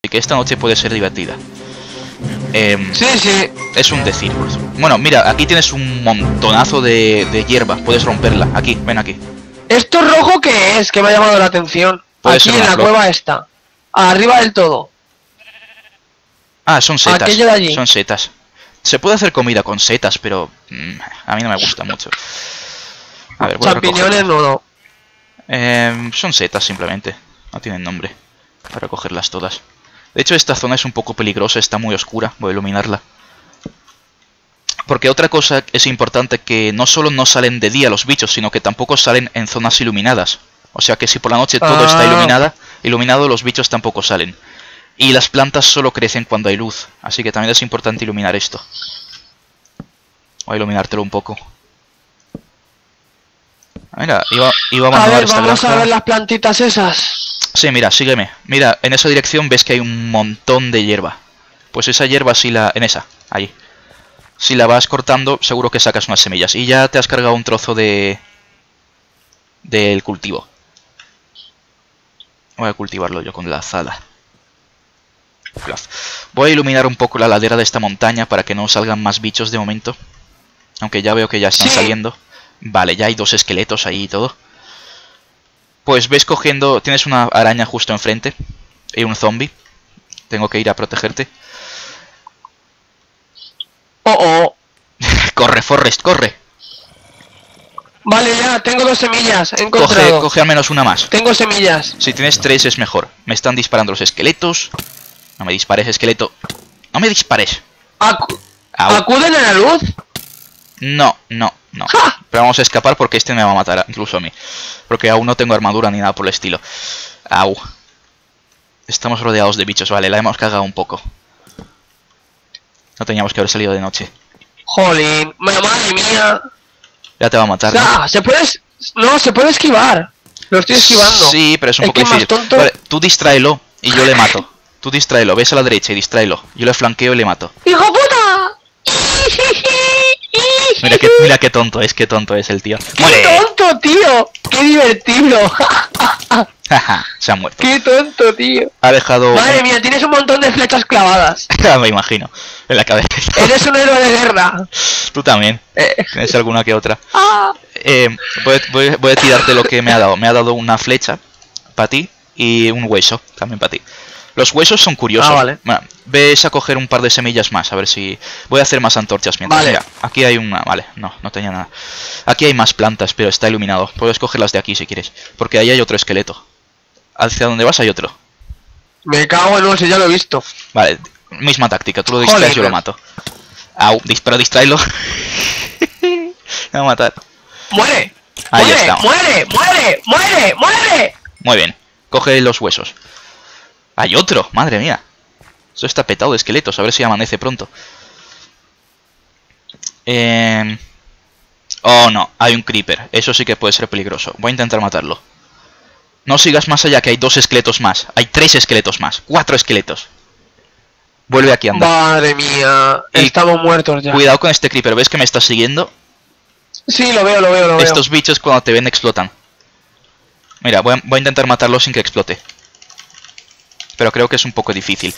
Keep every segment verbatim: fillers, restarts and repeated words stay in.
que esta noche puede ser divertida. Eh, Sí, sí. es un decir. Bueno, mira, aquí tienes un montonazo de, de hierba. Puedes romperla. Aquí, ven aquí. ¿Esto rojo qué es? Que me ha llamado la atención. Puede Aquí ser en una la flor. cueva esta. Arriba del todo. Ah, son setas. Aquello de allí. Son setas. Se puede hacer comida con setas, pero mm, a mí no me gusta mucho. A ver, voy a Champiñones recogerlas. no, no. Eh, son setas simplemente. No tienen nombre. Para recogerlas todas. De hecho, esta zona es un poco peligrosa. Está muy oscura. Voy a iluminarla. Porque otra cosa es importante, que no solo no salen de día los bichos, sino que tampoco salen en zonas iluminadas. O sea que si por la noche todo Ah. está iluminada, iluminado, los bichos tampoco salen. Y las plantas solo crecen cuando hay luz, así que también es importante iluminar esto. Voy a iluminártelo un poco. Ah, mira, iba, iba a A abandonar ver, esta vamos granja. a ver las plantitas esas. Sí, mira, sígueme. Mira, en esa dirección ves que hay un montón de hierba. Pues esa hierba, si la... en esa, ahí. Si la vas cortando, seguro que sacas unas semillas. Y ya te has cargado un trozo de... del cultivo. Voy a cultivarlo yo con la azada. Voy a iluminar un poco la ladera de esta montaña para que no salgan más bichos de momento. Aunque ya veo que ya están Sí. saliendo. Vale, ya hay dos esqueletos ahí y todo. Pues ves cogiendo... Tienes una araña justo enfrente. Y un zombie. Tengo que ir a protegerte. Oh, oh. Corre, Forrest, corre. Vale, ya, tengo dos semillas. He Coge, encontrado. coge al menos una más. Tengo semillas. Si tienes tres es mejor. Me están disparando los esqueletos. No me dispares, esqueleto. No me dispares. Acu- Au. ¿Acuden a la luz? No, no, no. ¡Ja! Pero vamos a escapar porque este me va a matar, incluso a mí. Porque aún no tengo armadura ni nada por el estilo. Au. Estamos rodeados de bichos, vale, la hemos cagado un poco. No teníamos que haber salido de noche. Jolín, ma- madre mía. Ya te va a matar, ¿no? Ah, se puede... es- No, se puede esquivar. Lo estoy esquivando. Sí, pero es un Es poco que más difícil. tonto- Vale, tú distráelo y yo le mato. Tú distráelo, ves a la derecha y distráelo. Yo le flanqueo y le mato. ¡Hijo puta! Mira qué, mira qué tonto es, qué tonto es el tío. ¡Qué ¡Muere! tonto, tío! ¡Qué divertido! Jaja, se ha muerto. ¡Qué tonto, tío! Ha dejado... Madre mía, tienes un montón de flechas clavadas. Me imagino. En la cabeza. Eres un héroe de guerra. Tú también. Eh, ¿Tienes alguna que otra? ah, Eh, voy, voy- voy a tirarte lo que me ha dado. Me ha dado una flecha para ti y un hueso también para ti. Los huesos son curiosos. Ah, vale. Bueno, ves a coger un par de semillas más, a ver si... Voy a hacer más antorchas mientras. Vale. Mira, aquí hay una... Vale, no, no tenía nada. Aquí hay más plantas, pero está iluminado. Puedes cogerlas de aquí si quieres. Porque ahí hay otro esqueleto. ¿Hacia dónde vas hay otro? me cago en no sé, ya lo he visto. Vale, misma táctica. Tú lo distraes, Joder, yo lo pero- mato. Au, dispara, distráelo. Me va a matar. ¡Muere! Ahí ¡Muere! está. ¡Muere! ¡Muere! ¡Muere! ¡Muere! Muy bien. Coge los huesos. Hay otro, madre mía. Esto está petado de esqueletos. A ver si amanece pronto. Eh... Oh, no. Hay un creeper. Eso sí que puede ser peligroso. Voy a intentar matarlo. No sigas más allá, que hay dos esqueletos más. Hay tres esqueletos más. Cuatro esqueletos. Vuelve aquí, anda. Madre mía. Y- Estamos muertos ya. Cuidado con este creeper. ¿Ves que me está siguiendo? Sí, lo veo, lo veo, lo veo. Estos bichos cuando te ven explotan. Mira, voy a, voy a intentar matarlo sin que explote. Pero creo que es un poco difícil.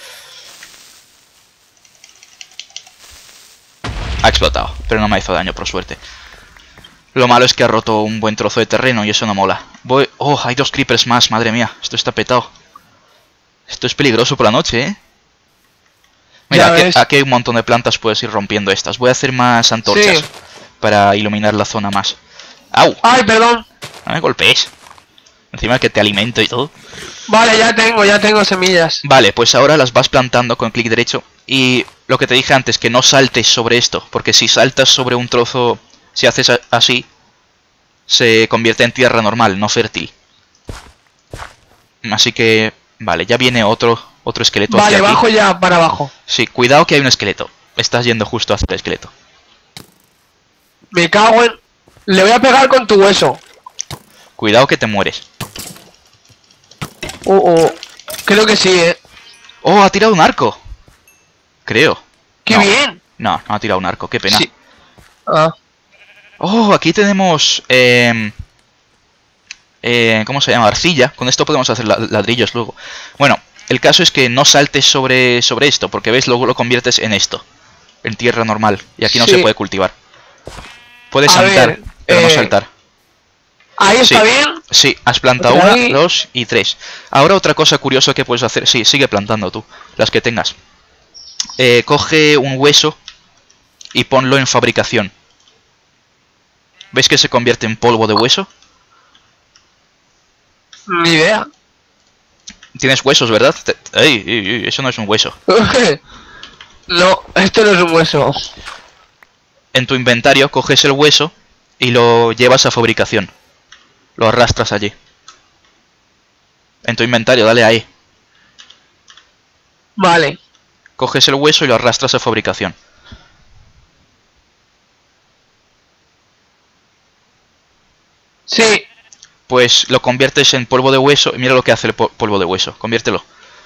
Ha explotado, pero no me hizo daño, por suerte. Lo malo es que ha roto un buen trozo de terreno y eso no mola. Voy... Oh, hay dos creepers más, madre mía. Esto está petado. Esto es peligroso por la noche, ¿eh? Mira, Ya aquí, ves. aquí hay un montón de plantas, puedes ir rompiendo estas. Voy a hacer más antorchas Sí. para iluminar la zona más. ¡Au! Ay, perdón. No me golpees. Encima que te alimento y todo. Vale, ya tengo, ya tengo semillas. Vale, pues ahora las vas plantando con clic derecho. Y lo que te dije antes, que no saltes sobre esto. Porque si saltas sobre un trozo, si haces a- así, se convierte en tierra normal, no fértil. Así que, vale, ya viene otro, otro esqueleto Vale, hacia aquí. bajo ya para abajo. Sí, cuidado que hay un esqueleto. Estás yendo justo hacia el esqueleto. Me cago en... Le voy a pegar con tu hueso. Cuidado que te mueres. Oh, oh. Creo que sí, eh. ¡Oh, ha tirado un arco! Creo. ¡Qué No. bien! No, no ha tirado un arco, qué pena. Sí. Ah. Oh, aquí tenemos... Eh, eh, ¿Cómo se llama? Arcilla. Con esto podemos hacer la- ladrillos luego. Bueno, El caso es que no saltes sobre, sobre esto, porque ves, luego lo conviertes en esto. En tierra normal. Y aquí no Sí. se puede cultivar. Puedes A saltar, ver, pero no eh, saltar. Ahí está Sí. bien. Sí, has plantado Otra una, ahí. dos y tres. Ahora otra cosa curiosa que puedes hacer. Sí, sigue plantando tú, las que tengas. Eh, coge un hueso y ponlo en fabricación. ¿Ves que se convierte en polvo de hueso? Ni idea. Tienes huesos, ¿verdad? Te- ey, ey, ey, eso no es un hueso. No, esto no es un hueso. En tu inventario coges el hueso y lo llevas a fabricación. Lo arrastras allí. En tu inventario, dale ahí. Vale. Coges el hueso y lo arrastras a fabricación. Sí. Pues lo conviertes en polvo de hueso y mira lo que hace el po- polvo de hueso. Conviértelo.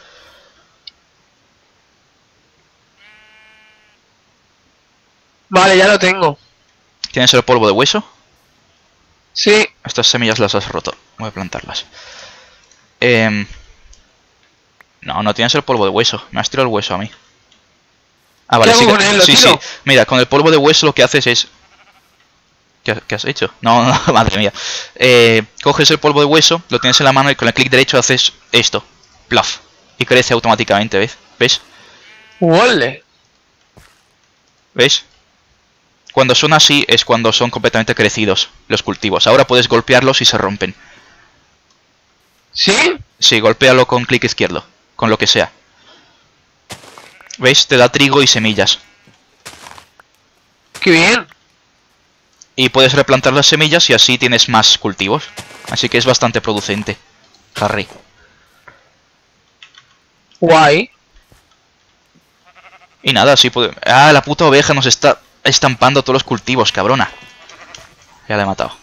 Vale, ya lo tengo. ¿Tienes el polvo de hueso? Sí. Estas semillas las has roto. Voy a plantarlas. Em, No, no tienes el polvo de hueso. Me has tirado el hueso a mí. Ah, vale, ¿Qué sí, hago que- con él? ¿Lo sí, sí. tiro? Mira, con el polvo de hueso lo que haces es... ¿Qué, ha- qué has hecho? No, no, madre mía. Eh, coges el polvo de hueso, lo tienes en la mano y con el clic derecho haces esto. Plaf. Y crece automáticamente, ¿ves? ¿Ves? Wole. ¿Ves? Cuando son así es cuando son completamente crecidos los cultivos. Ahora puedes golpearlos y se rompen. ¿Sí? Sí, golpéalo con clic izquierdo. Con lo que sea. ¿Veis? Te da trigo y semillas. Qué bien. Y puedes replantar las semillas y así tienes más cultivos. Así que es bastante producente, Harry. Guay. Y nada, así puede... Ah, la puta oveja nos está estampando todos los cultivos, cabrona. Ya la he matado.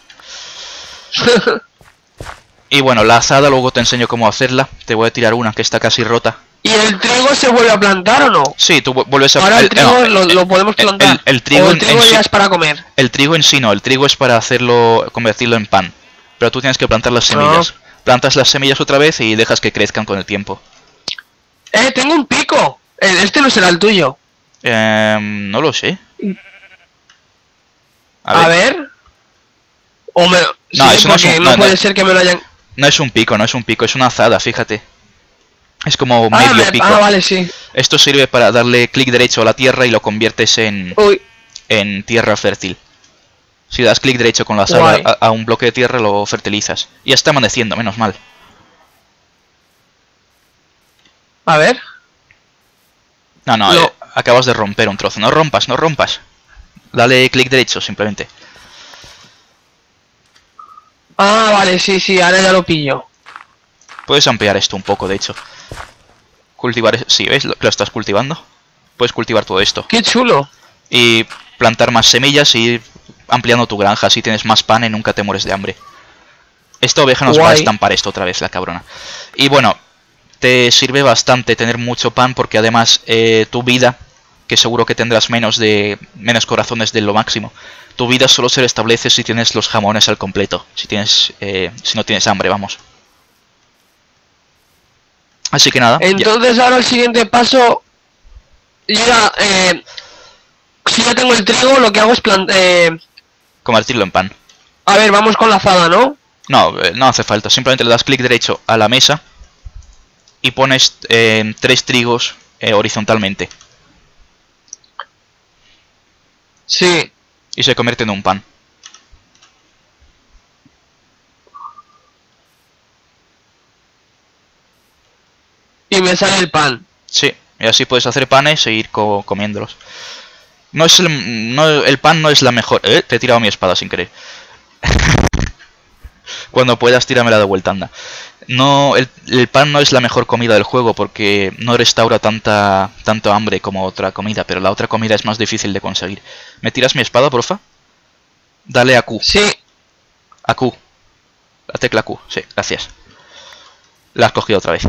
Y bueno, la azada luego te enseño cómo hacerla. Te voy a tirar una que está casi rota. ¿Y el trigo se vuelve a plantar o no? Sí, tú vu- vuelves a... Ahora el el- trigo no, lo, lo podemos el- plantar. el- el trigo o el en- trigo en ya sí- es para comer. El trigo en sí no, el trigo es para hacerlo, convertirlo en pan. Pero tú tienes que plantar las semillas. Plantas las semillas otra vez y dejas que crezcan con el tiempo. ¡Eh, tengo un pico! El- Este no será el tuyo. Em, no lo sé. A ver. O me... No, sí, eso no es porque un- no, no, puede no. ser que me lo hayan... No es un pico, no es un pico, es una azada, fíjate. Es como Ah, medio me- pico. ah, vale, sí. Esto sirve para darle clic derecho a la tierra y lo conviertes en, Uy, en tierra fértil. Si das clic derecho con la azada Guay. a, a un bloque de tierra, lo fertilizas. Y ya está amaneciendo, menos mal. a ver. No, no, No. eh, acabas de romper un trozo. No rompas, no rompas. Dale clic derecho, simplemente. Ah, vale, sí, sí, ahora ya lo pillo. Puedes ampliar esto un poco, de hecho. Cultivar... es- Sí, ¿ves lo que lo estás cultivando? Puedes cultivar todo esto. Qué chulo. Y plantar más semillas y ir ampliando tu granja. Así tienes más pan y nunca te mueres de hambre. Esta oveja nos va a Guay. estampar esto otra vez, la cabrona. Y bueno, te sirve bastante tener mucho pan porque además eh, tu vida, que seguro que tendrás menos de menos corazones de lo máximo, tu vida solo se restablece si tienes los jamones al completo. Si tienes, eh, si no tienes hambre, vamos. Así que nada. ya- Entonces ahora el siguiente paso... Ya, eh... Si ya tengo el trigo, lo que hago es plantar... Eh, convertirlo en pan. a ver, vamos con la azada, ¿no? No, eh, no hace falta. Simplemente le das clic derecho a la mesa y pones eh, tres trigos eh, horizontalmente Sí. y se convierte en un pan. Y me sale el pan. Sí, y así puedes hacer panes e ir co- comiéndolos. No es el, no, el pan no es la mejor... Eh, te he tirado mi espada sin querer. Cuando puedas, tíramela de vuelta, anda. No, el, el pan no es la mejor comida del juego porque no restaura tanta tanto hambre como otra comida, pero la otra comida es más difícil de conseguir. ¿Me tiras mi espada, porfa? Dale a Q. Sí. A Q. La tecla Q, sí, gracias. La has cogido otra vez.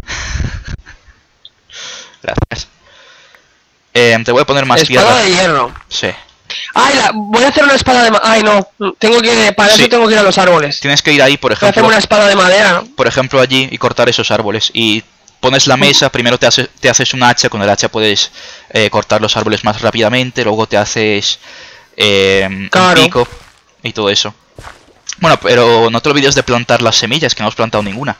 Gracias. Eh, te voy a poner más Espada tierra. de hierro. Sí. Ay, la- voy a hacer una espada de ma- Ay, no. Tengo que... Para Sí. eso tengo que ir a los árboles. Tienes que ir ahí, por Voy a hacer ejemplo, una espada de madera, ¿no? por ejemplo allí y cortar esos árboles y pones la mesa, primero te, hace, te haces un hacha, con el hacha puedes eh, cortar los árboles más rápidamente, luego te haces eh, Claro. un pico y todo eso. Bueno, pero no te olvides de plantar las semillas, que no has plantado ninguna.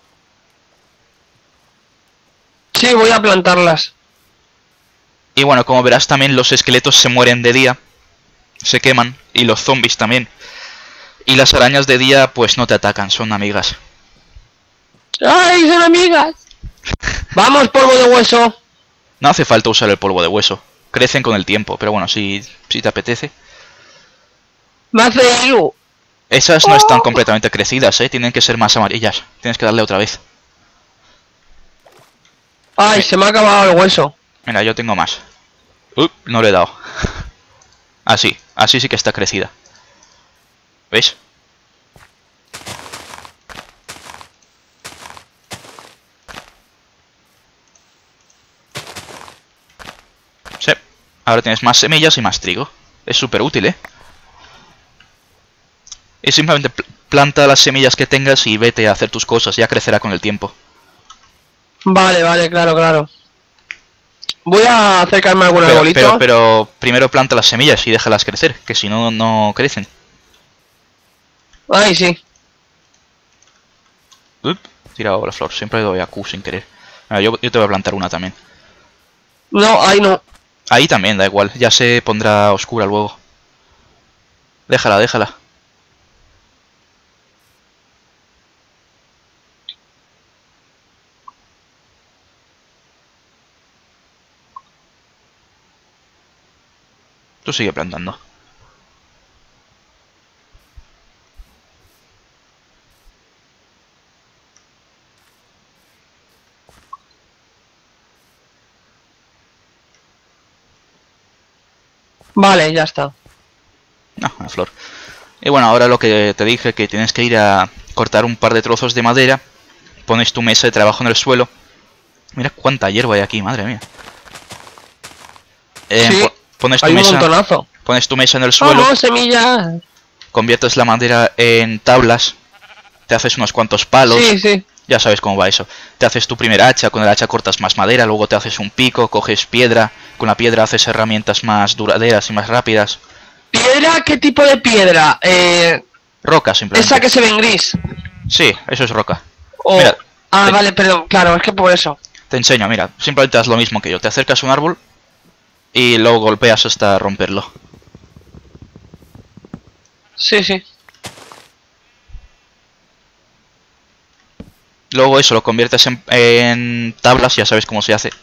Sí, voy a plantarlas. Y bueno, como verás también los esqueletos se mueren de día, se queman, y los zombies también. Y las arañas de día pues no te atacan, son amigas. ¡Ay, son amigas! Vamos, polvo de hueso. No hace falta usar el polvo de hueso, crecen con el tiempo, pero bueno, si, si te apetece. Me hace ilu. Esas no están completamente crecidas, eh, tienen que ser más amarillas, tienes que darle otra vez. Ay, se me ha acabado el hueso. Mira, yo tengo más. Uh, no le he dado. Así, así sí que está crecida. ¿Veis? Sí. Ahora tienes más semillas y más trigo. Es súper útil, ¿eh? Y simplemente pl- planta las semillas que tengas y vete a hacer tus cosas. Ya crecerá con el tiempo. Vale, vale, claro, claro. Voy a acercarme a algún Pero, arbolito. pero, pero primero planta las semillas y déjalas crecer, que si no, no crecen. Ay, sí. Up, he tirado la flor. Siempre doy a Q sin querer. Mira, yo, yo te voy a plantar una también. No, ahí no. Ahí también, da igual. Ya se pondrá oscura luego. Déjala, déjala. Tú sigue plantando. Vale, ya está. No, una flor. Y bueno, ahora lo que te dije, que tienes que ir a cortar un par de trozos de madera. Pones tu mesa de trabajo en el suelo. Mira cuánta hierba hay aquí, madre mía. Eh, Sí, po- pones tu Hay un mesa, montonazo. pones tu mesa en el suelo, ¡Vamos, semillas! conviertes la madera en tablas, te haces unos cuantos palos. Sí, sí. Ya sabes cómo va eso. Te haces tu primera hacha, con el hacha cortas más madera, luego te haces un pico, coges piedra, con la piedra haces herramientas más duraderas y más rápidas. ¿Piedra? ¿Qué tipo de piedra? Eh, Roca, simplemente. esa que se ve en gris. Sí, eso es roca. O... Mira, ah, te- vale, perdón. Claro, es que por eso. Te enseño, mira, simplemente haz lo mismo que yo. Te acercas a un árbol y luego golpeas hasta romperlo. Sí, sí. Luego eso lo conviertes en, en tablas, ya sabes cómo se hace.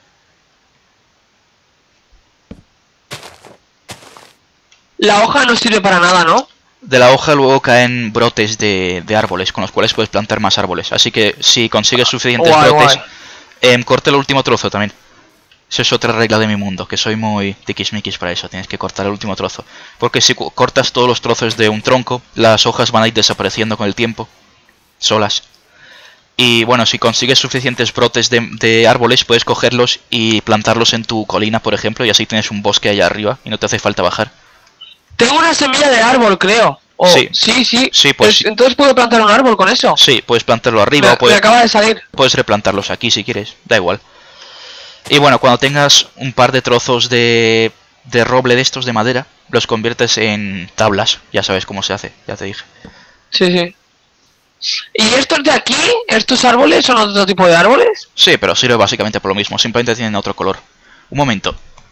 La hoja no sirve para nada, ¿no? De la hoja luego caen brotes de, de árboles, con los cuales puedes plantar más árboles. Así que si consigues suficientes Guay, brotes, guay. em, corta el último trozo también. Esa es otra regla de mi mundo, que soy muy tiquismiquis para eso. Tienes que cortar el último trozo. Porque si cu- cortas todos los trozos de un tronco, las hojas van a ir desapareciendo con el tiempo. Solas. Y bueno, si consigues suficientes brotes de, de árboles, puedes cogerlos y plantarlos en tu colina, por ejemplo, y así tienes un bosque allá arriba y no te hace falta bajar. Tengo una semilla de árbol, creo. O- Sí. sí, sí. Sí, pues Es- sí. Entonces puedo plantar un árbol con eso. Sí, puedes plantarlo arriba Me, o puedes, me acaba de salir. puedes replantarlos aquí si quieres, da igual. Y bueno, cuando tengas un par de trozos de, de roble de estos de madera, los conviertes en tablas. Ya sabes cómo se hace, ya te dije. Sí, sí. ¿Y estos de aquí? ¿Estos árboles son otro tipo de árboles? Sí, pero sirve básicamente por lo mismo, simplemente tienen otro color. Un momento.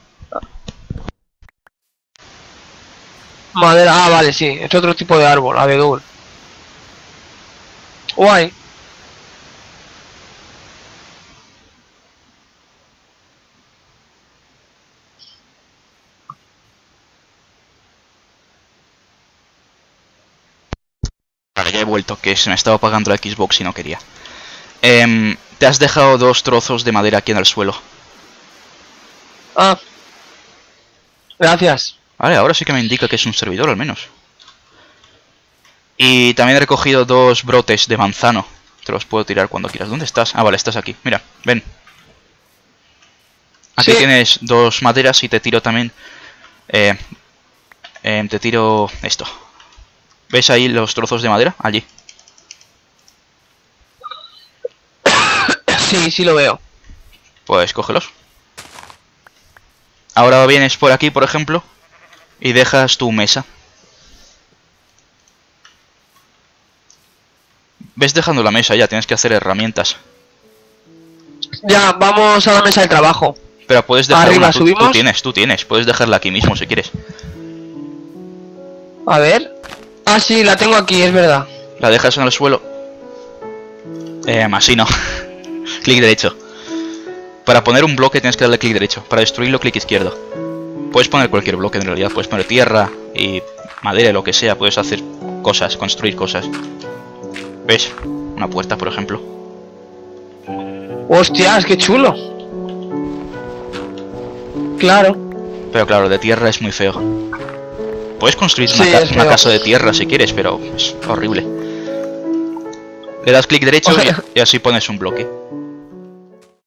Madera, ah, vale, sí. Es otro tipo de árbol, abedul. Guay. Vale, ya he vuelto, que se me estaba apagando la Xbox y no quería. Em, te has dejado dos trozos de madera aquí en el suelo. Ah. Gracias. Vale, ahora sí que me indica que es un servidor al menos. Y también he recogido dos brotes de manzano. Te los puedo tirar cuando quieras. ¿Dónde estás? Ah, vale, estás aquí. Mira, ven. Aquí Sí. tienes dos maderas y te tiro también... Eh, em, te tiro esto. ¿Ves ahí los trozos de madera? Allí. Sí, sí lo veo. Pues cógelos. Ahora vienes por aquí, por ejemplo, y dejas tu mesa. Ves dejando la mesa ya, tienes que hacer herramientas. Ya, vamos a la mesa de trabajo. Pero puedes dejar Arriba, una, tú, ¿subimos? tú tienes, tú tienes, puedes dejarla aquí mismo si quieres. A ver. Ah, sí, la tengo aquí, es verdad. La dejas en el suelo. Eh, más sí, no. Clic derecho. Para poner un bloque tienes que darle clic derecho. Para destruirlo, clic izquierdo. Puedes poner cualquier bloque en realidad. Puedes poner tierra y madera, lo que sea. Puedes hacer cosas, construir cosas. ¿Ves? Una puerta, por ejemplo. Hostias, qué chulo. Claro. Pero claro, de tierra es muy feo. Puedes construir Sí, una, ca es una feo. casa de tierra si quieres, pero es horrible. Le das clic derecho O sea- y, y así pones un bloque.